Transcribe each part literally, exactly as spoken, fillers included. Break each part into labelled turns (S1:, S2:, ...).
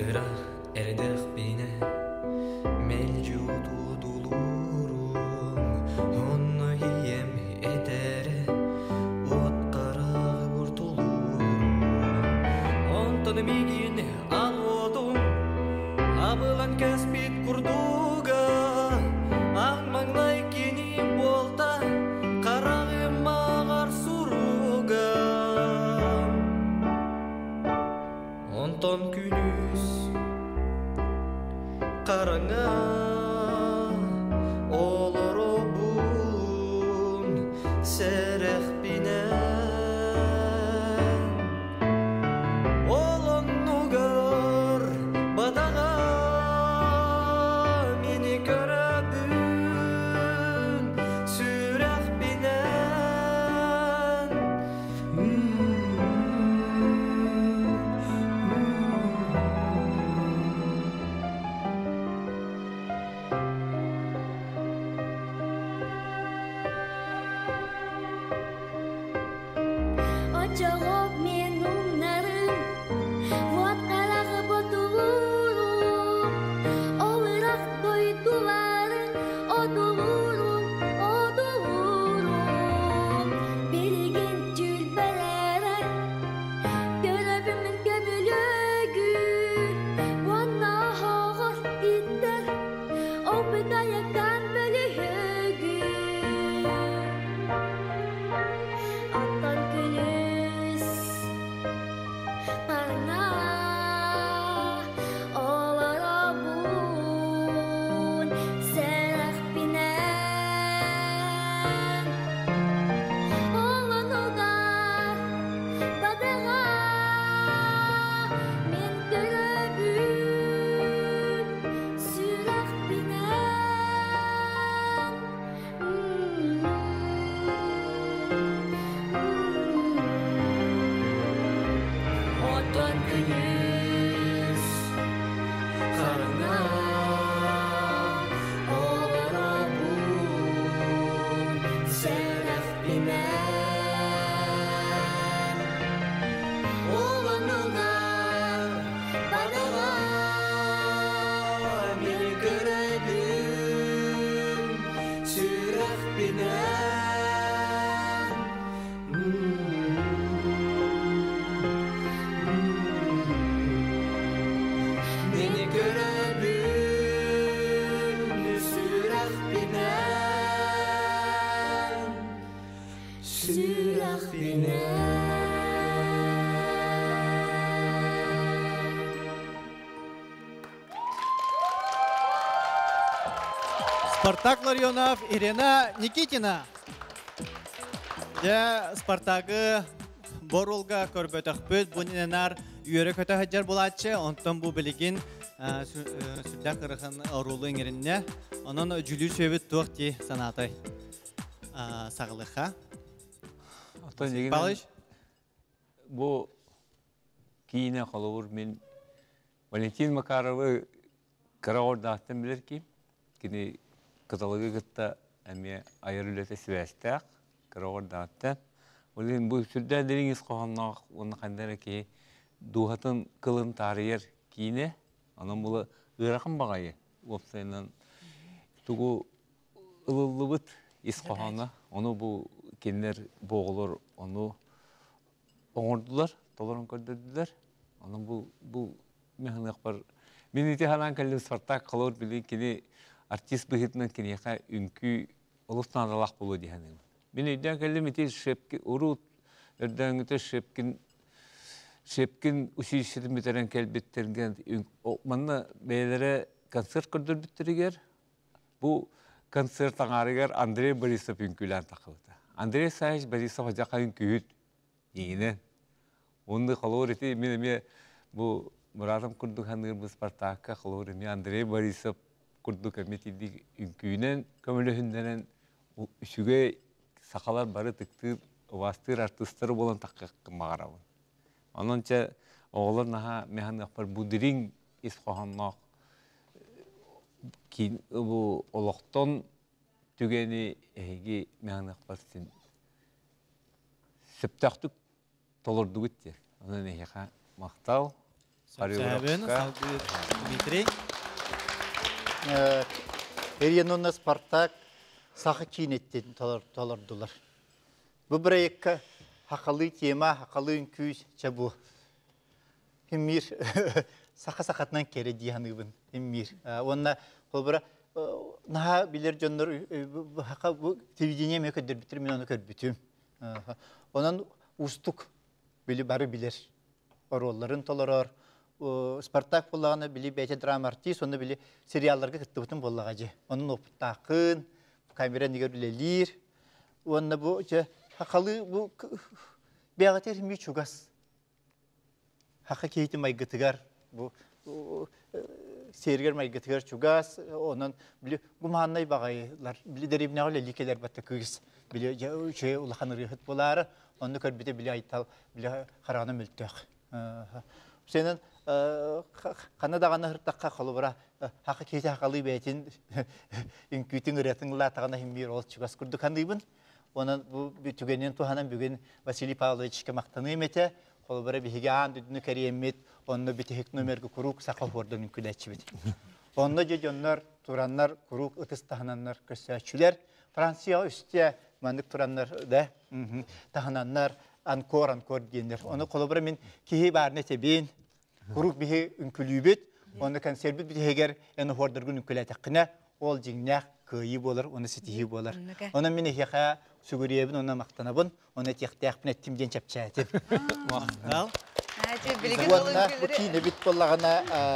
S1: Сырах эрдэх бине мелжуду дулурум онно ием этере оттарагы буртулурум онтон мигин алодум абылан кеспит курдуга аңмаңнай кини болта карагым мағар суруга онтон күнүс караңа олоробун серех бинен олоннугар бадага мени көрөбүн сүрех бинен
S2: Очоғып мен умнарым, вот қарағы ботулурум, олырақ дойтулары, одулурум, одулурум. Береген жүлбәләрі, көрөбімін көмілөгү, ванна хоғыр иттер, опытаяктан бөлігү. Аттан күнүс парна олоробун серах бинен олонугар бадага мен көрөбүн сүрах Отон күнүс караңа олоробун серах бинен олонугар бадага мени көрөбүн сүрах бинен Meni görəbün sürəx binən Sürəx
S3: Спартак Ларионов, Ирина Никитина. Я Спартагы Борулга көрбөтөкпөт бунинар үйөрө көтө хаджар булатчы, онтон бу билигин сүддә кырыгын орулу иңеринне, онон жүлү сөбөт туакти санатай сагылыха. Балыш
S4: Бу кийине калуур мен Валентин Макаровы караордаттан билер ки, кини каталогы гытта эме айырылыты связьтак караордаттан. Олен бу сүрдә дереңиз коханнак, оны кандара ки дуһатын кылын тарыйыр кийине, анан бул ыракын багайы. Опсайнан тугу ылылыбыт ис кохана, оны бу кенлер боголор, оны оңордулар, толорун көрдүлөр. Анан бу бу механик бар. Мен ите халан келди Спартак калыр били кини артист бихитнен кинеха үнкү улустан алак болу дигеним. Мен үйден келдим ите шепки урут өрдөңүтө шепкин шепкин усиширин битерен келбеттерген манна бейлере концерт көрдүрбүттүрүгер. Бу концерт аңарыгер Андрей Борисов үнкүлән такылды. Андрей Саевич Борисов жака үнкүт дигенен. Онды калыр ите мен эме бу Murat'ım kurduk hanır Spartak'a kılırım ya Andrei Borisov kurduk emetiydik ünküyünen kömülühündenen üçüge sakalar barı tıktır vastır artistleri bolan takkı mağarabın. Onunca oğlar naha mehan yapar bu dirin iskohannak ki bu olaktan tügeni ehgi mehan yapar sin septaktuk tolurdu gitti. Onun ehga maktal
S3: Сәбен, Салгы Дмитрий.
S5: Эренонна Спартак сақы кейнеттен талардылар. Бұл бір екі хақалы тема, хақалы үнкүйіз чабу. Химмир сақа-сақатынан кері дейханығын. Химмир. Онна бұл бір наға білер жонлар телевидение ме көдір бітір, мен оны көрбітім. Онан ұстық білі бары білер. Оролларын толарар. Спартак болағаны білі бәйте драма артист, оны білі сериалларға күтті бұтын болаға же. Оның опыттақын, камера негер білелер. Онына бұл хақалы бұл бәғатер хімей чугас. Хақы кейті майгытығар, сергер майгытығар чугас. Онын білі ғуманнай бағайлар, білі дәребіне ғылы ликелер бәтті күгіз. Білі үші ұлақаны рихыт болары, оны көрбіде білі айтал, білі қарағаны мүлттіғ. Сенің қаны дағаны ғырттаққа қолы бұра, хақы кейті хақалы бәйтін үнкүйтің үретің латағана химмер ол чугас күрді қандайбын. Оның түгенен туғанан бүгін Василий Павловичке мақтаны еметі, қолы бұра бігеге аң дүдіні кәрі емет, оны бітігік нөмергі күрук сақал хордың үнкіләтші бет. Оны же жонлар, туранлар, күрук ұтыстағананлар көрсәтшілер. Франция үсте маңдық туранлар да тағананлар, анкор, анкор дейіндер. Оны қолы бұра мен кейі барына тебейін, Құрук бігі үнкілі оны консервит бігі егер әні хордырғын үнкіләтіқіне, ол жеңнәқ көйі болыр, оны сетихи болыр. Оны мен ехеға сүгіребін, оны мақтанабын, оны тектәқпін әттімден чапчатып.
S3: Мақтал.
S5: Онына бұл кейіне біт болағына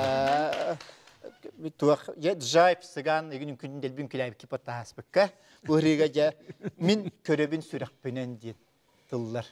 S5: жайып сыған, егін үнкілін дәлбін күләйіп кипотта аспыққа, бұл реға жа мен көребін сүрәқпінен дейін тыллар.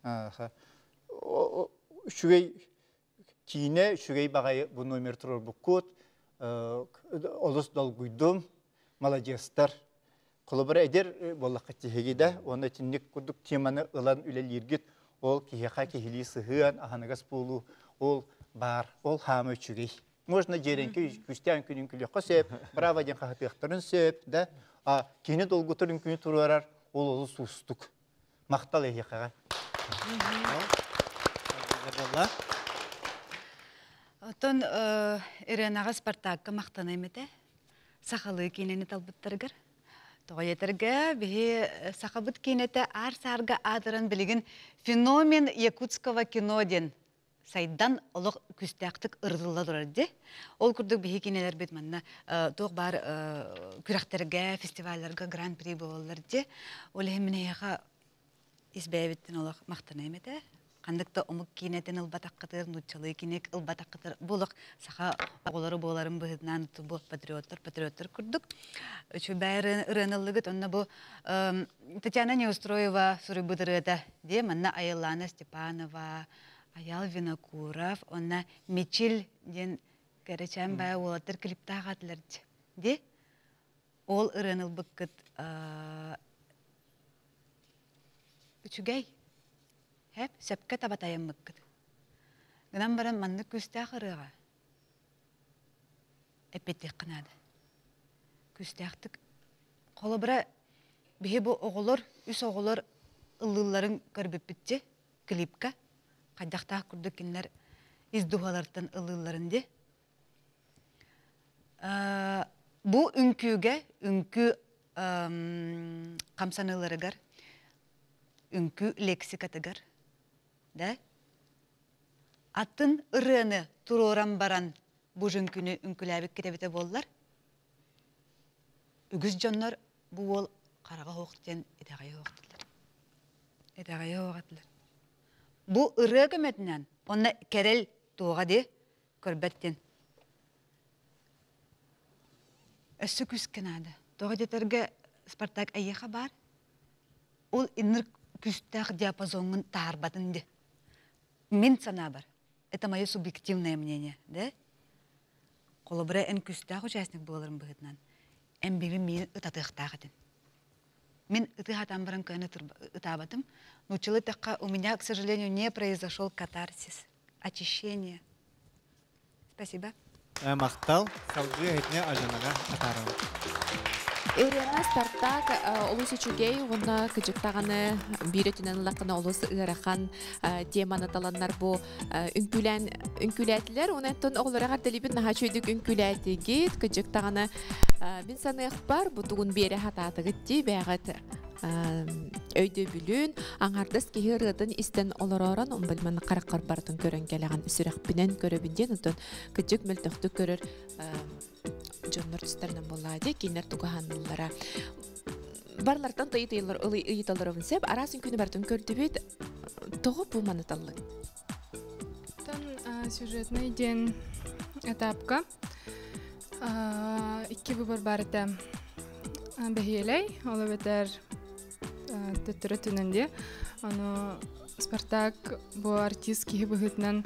S5: Шүгей Кине шүгей бағай бұл номер тұрыр бұққыт, олыс долгүйдім, молодестар. Қолыбыр әдер болаққа тегейді, оны тіннік күрдік теманы ұлан үлел ергет, ол кейеқа кейлі сығын, ағанығас болу, ол бар, ол хамы шүгей. Можна жеренке күстен күнін күлеққа сөп, право ден қағытықтырын сөп, кені долгытыр үнкіні тұрарар, ол олы сұстық. Мақтал әйеқаға.
S6: Отон Иренаға Спартакқа мақтаны еметі, сақалы кейнені талбыттарғыр. Тоғайетіргі бігі сақабыт кейнеті ар-сарға адырын білігін феномен якутского киноден сайдан олық күстәқтік ұрдылы тұрарды. Ол күрдік бігі кейнелер бет манна тоқ бар күрәқтерге, фестиваларға, гран-при болыларды. Ол еміне еға избәйбеттен олық мақтаны еметі. Қандықта омық кейнеттен ұлбатаққытыр, нұтчалы кейнек ұлбатаққытыр. Болық сақа оғылары боларын бұғыдынан бұл патриоттар, патриоттар күрдік. Үші бәрі ұрынылығыт, онна бұл Татьяна Неустроева сұры бұдырыда, де, манна Айлана Степанова, Аял Винокуров, онна Мечил ден кәречен бәй олатыр клиптағы атыларды. Де, ол ұрыныл бұққыт үшігей. Hep sepke tabatayım mıkkıd. Gıdan baran manlık küste akırığa. Epettik kınadı. Küste aktık. Kolu bıra bihi bu oğulur, üs oğulur ıllıların görbüp bitçi. Klipka. Kaydaqtağ kurduk kinler izduhalardan ıllıların di. Bu ünküge, ünkü kamsanıları gar. Ünkü leksikatıgar. Da? Аттын ырыны туроран баран bu жүнкүнү үңкүләбик кетебите боллар. Үгіз жоннар bu ол қараға хоқтен этағайы хоқтылар. Этағайы хоқтылар. Bu ыры көметінен, онна керел туға де көрбәттен. Өссі күскен ады. Туға детерге Спартак әйеға бар. Ол инір күстәқ диапазонын тарбатын де. Мен сана бар. Это мое субъективное мнение, да? Қолыбыра ән күстәқ участник болырым бұғытнан. Ән бейбі мен ұтатықтағытын. Мен ұтығатан баран көйіні ұтабатым. Научилы таққа у меня, к сожалению, не произошел катарсис. Очищение. Спасибо.
S3: Мақтал, салғы әйтіне ажанаға атарым.
S7: Ирена Спартак олус үчүгей уна кыжыктаганы биретинен лакына олус ырахан теманы таланнар бу үнкүлән үнкүләтләр унаттан огларга телибин наха чөйдүк үнкүләтигит кыжыктаганы бин санык бар бу тугун бере хататыгыт ди бягат өйдө бүлүн аңардыс кихирыдын истен олоророн умбылман караккар бартын көрөн келеген үсүрак бинен көрөбүнден утун кыжык мөлтөктү көрөр жоннор түстәрнен болады, кейнер туғанылара. Барлардан тайытылар, ылы ыйталарывын сәп, арасын күні бартын көрді бет, тоғы бұл маныталлы?
S8: Тан сюжетный ден этапка. Икки выбор барыта бәхиелей, олы бәтер төттірі түнінде. Спартак бұл артист кейі бұғытнан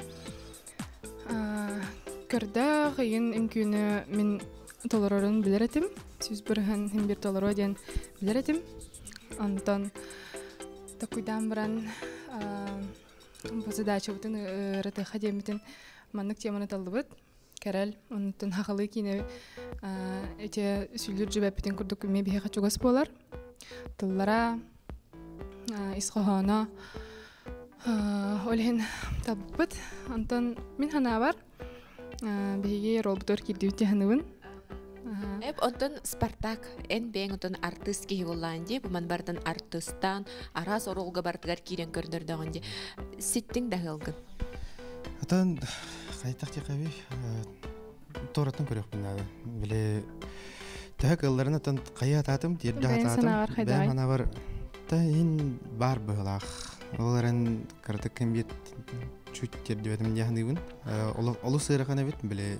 S8: көрді ғайын үмкіні мен толорорын білер етім. Сөз бірген хем бір толоро ден білер етім. Антон такуйдан біран бұл задача бұтын рытыға деметін маннық теманы талды бұд. Кәрәл, онытын хақылы кейіне әте сүйлер жүбәппетін күрдік үме бейе қачуғас болар. Тыллара, исқоғана олген талды бұд. Антон мен хана бар. Бейге рол бұтыр келді өте ханығын.
S7: Эп онтон Спартак эн бэң онтон артист кихи боллаанди, буман бардан артистан арас оролга бартыгар кирен көрдөрдөгөнди. Ситтиң дагылгын.
S9: Атан кайтак текаби торатын көрөкмүн ага. Биле так ылларын атан кая татым, дерде татым. Бэм ана бар. Та ин бар быйлак. Оларын кырдык кембет чуть тердебетим дияндыгын. Олу сыракана бит биле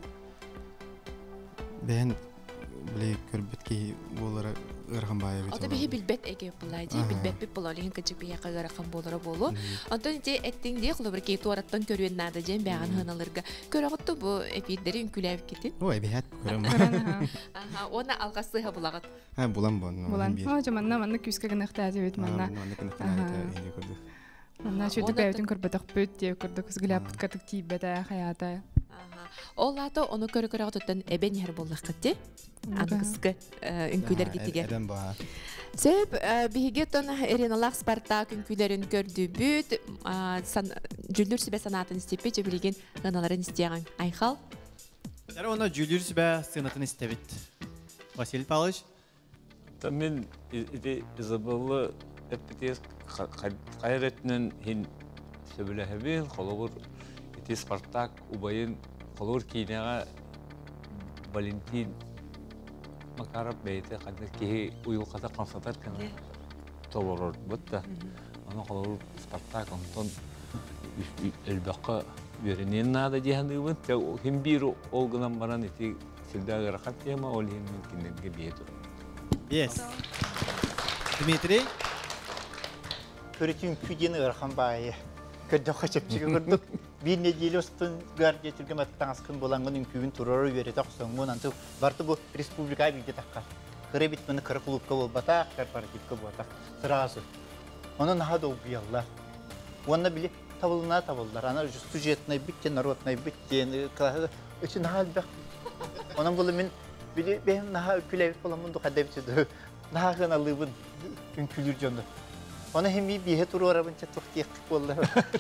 S9: бен биле көрбөткей болары ырган бая бит.
S7: Ата бихи билбет эге булайди, билбет бит булалыгын кычып бия кагаракан болары болу. Антон те эттиң ди кылыбыр кей туараттан көрүн нада жен бяган хыналырга. Көрөгөттү бу эпиддери үнкүләп кетин.
S9: Ой, бехат көрөм.
S7: Аха, она алгасыга булагат.
S9: Ha bulan bu.
S8: Bulan. Ha jamanna manna küske gınıqta debet manna.
S9: Manna gınıqta indi gördük.
S8: Manna çödü bəytin körbətək büt diye gördük. Kızgılap katıq tibete hayata.
S7: Aha. Olata onu körü-körü tuttan eben yer bollaq ketdi. Angıskı ünküler gittige.
S9: Eden ba.
S7: Sep bihigeton Erenalar Spartak ünkülerin gördü büt. San Jüllür sibe sanatın istepi cebilgen ganaların isteyen Ayxal.
S3: Sara ona Jüllür sibe sanatın istebit. Vasil Pavlovich.
S4: Tamin ide Izabella epites qayretnen hin söbülehebil kolor ite Spartak ubayın kolor kinaga Valentin Makarov beyte kadar ki uyul kata konsatat kan toloror butta ana kolor Spartak onton elbaqa verinin nada cihandı te hem bir olgunan baran ite silda rahat tema olhin mümkün gebiyedir.
S3: Yes. Dmitri.
S5: Körütün küdeni ırxan bayı. Kördü kaçıp çıkırdık. Bir nedeli üstün gar getirgen attanıskın bolanğın ünküğün turarı veredi aqsanğın antı bartı bu respublikaya bilgi taqqar. Kırı bitmeni kırı klubka bol bataq, korporativka bataq. Sırası. Onun naha doğu biyallar. Onunla bile tavılına tavıllar. Ana süjetnay bitti, narodnay bitti. Üçün naha albaq. Onun bulu min bile benim naha ökülevik olamın duqa devçidir. Naha gınalıbın ünkülür canlı. Ona hem bir bihe turu arabın çok yakık bollar.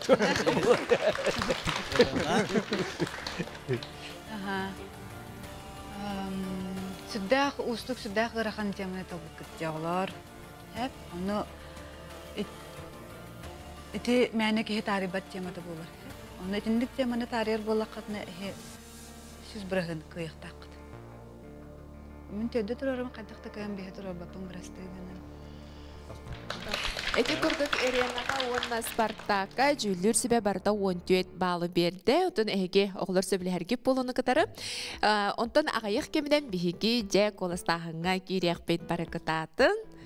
S6: Aha. Süddaq ustuk süddaq qıraqan temine tabuk ketjağlar. Hep onu iti mene ki taribat temada bolar. Onu itindik temane tarihir bolaqatna he süz bırağın kıyıqtaq. Min tedde turarım qaddaqta kayan bihe turabapın brastaydan.
S7: Эти курдук Эренаға онна Спартакка жүллүр себе барда он төрт балы берді. Отын әйге оғылыр сөбілерге болуны кытары. Онтын ағайық кемден бігігі жә колыстағыңа керек бет бары кытатын.